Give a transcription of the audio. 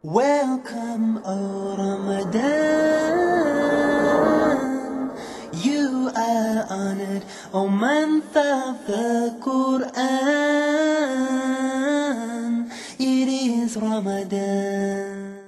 Welcome, O Ramadan. You are honored, O month of the Quran. It is Ramadan.